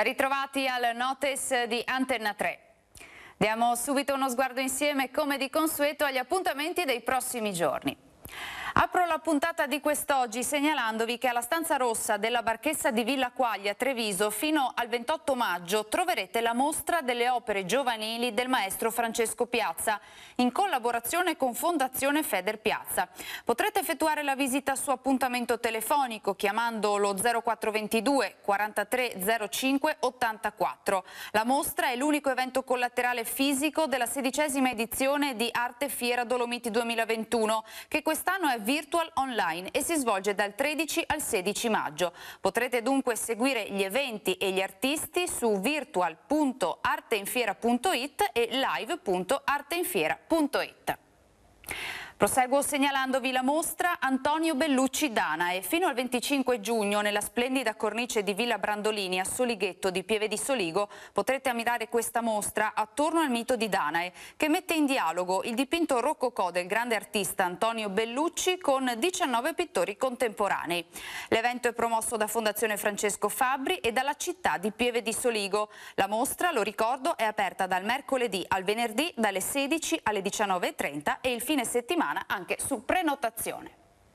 Ben ritrovati al Notice di Antenna 3. Diamo subito uno sguardo insieme, come di consueto, agli appuntamenti dei prossimi giorni. Apro la puntata di quest'oggi segnalandovi che alla Stanza Rossa della Barchessa di Villa Quaglia a Treviso fino al 28 maggio troverete la mostra delle opere giovanili del maestro Francesco Piazza in collaborazione con Fondazione Feder Piazza. Potrete effettuare la visita su appuntamento telefonico chiamando lo 0422 43 05 84. La mostra è l'unico evento collaterale fisico della 16ª edizione di Arte Fiera Dolomiti 2021 che quest'anno è virtual online e si svolge dal 13 al 16 maggio. Potrete dunque seguire gli eventi e gli artisti su virtual.arteinfiera.it e live.arteinfiera.it. Proseguo segnalandovi la mostra Antonio Bellucci Danae. Fino al 25 giugno nella splendida cornice di Villa Brandolini a Solighetto di Pieve di Soligo potrete ammirare questa mostra attorno al mito di Danae che mette in dialogo il dipinto rococò del grande artista Antonio Bellucci con 19 pittori contemporanei. L'evento è promosso da Fondazione Francesco Fabbri e dalla città di Pieve di Soligo. La mostra, lo ricordo, è aperta dal mercoledì al venerdì dalle 16 alle 19:30 e il fine settimana anche su prenotazione.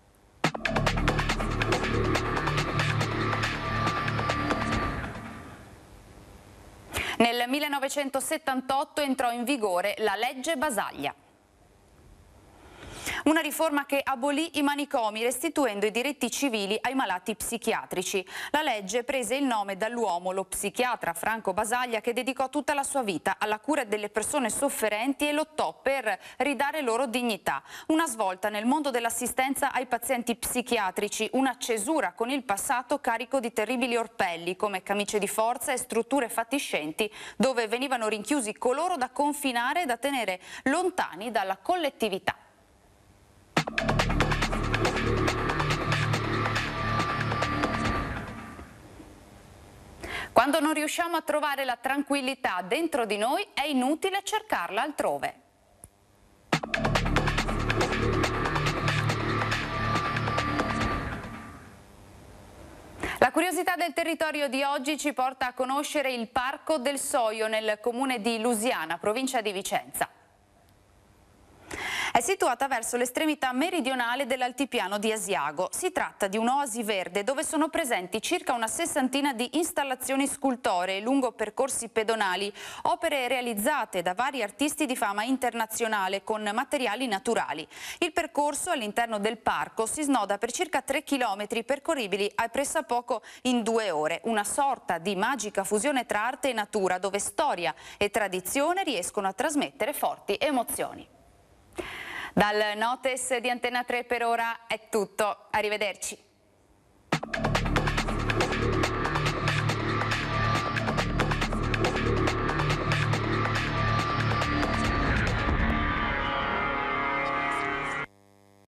Nel 1978 entrò in vigore la legge Basaglia. Una riforma che abolì i manicomi restituendo i diritti civili ai malati psichiatrici. La legge prese il nome dall'uomo, lo psichiatra Franco Basaglia, che dedicò tutta la sua vita alla cura delle persone sofferenti e lottò per ridare loro dignità. Una svolta nel mondo dell'assistenza ai pazienti psichiatrici, una cesura con il passato carico di terribili orpelli come camicie di forza e strutture fatiscenti dove venivano rinchiusi coloro da confinare e da tenere lontani dalla collettività. Quando non riusciamo a trovare la tranquillità dentro di noi, è inutile cercarla altrove. La curiosità del territorio di oggi ci porta a conoscere il Parco del Soio nel comune di Lusiana, provincia di Vicenza. È situata verso l'estremità meridionale dell'altipiano di Asiago. Si tratta di un'oasi verde dove sono presenti circa una sessantina di installazioni scultoree lungo percorsi pedonali, opere realizzate da vari artisti di fama internazionale con materiali naturali. Il percorso all'interno del parco si snoda per circa 3 km percorribili a pressappoco in 2 ore, una sorta di magica fusione tra arte e natura dove storia e tradizione riescono a trasmettere forti emozioni. Dal Notice di Antenna 3 per ora è tutto, arrivederci.